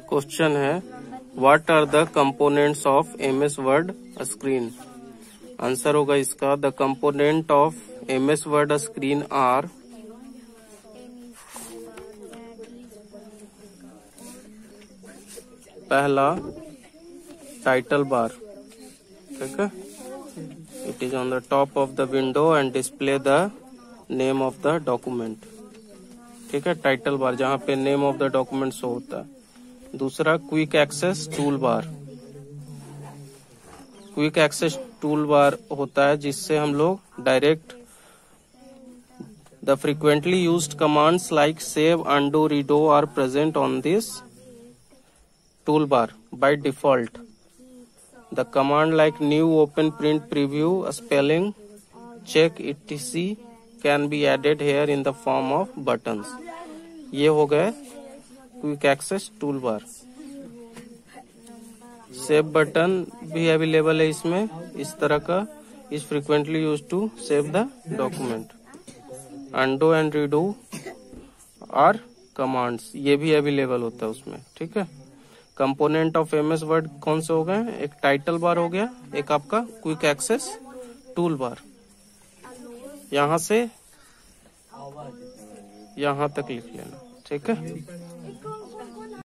Question है what are the components of MS word screen. Answer होगा इसका the component of MS word screen are पहला title bar, ठीक है, it is on the top of the window and display the name of the document, ठीक है, title bar जहां पे name of the document show होता है। दूसरा quick access tool bar, quick access tool bar होता है जिससे हम लोग direct the frequently used commands like save, undo, redo are present on this tool bar by default. The command like new, open, print, preview, spelling check etc can be added here in the form of buttons. ये हो गए quick access tool bar. Save button भी available है इसमें, इस तरह का, is frequently use to save the document. Undo and redo are commands, ये भी अवेलेबल होता है उसमें, ठीक है। कंपोनेंट ऑफ MS वर्ड कौन से हो गए, एक टाइटल बार हो गया, एक आपका क्विक एक्सेस टूल बार। यहां से यहां तक लिख लेना, ठीक है।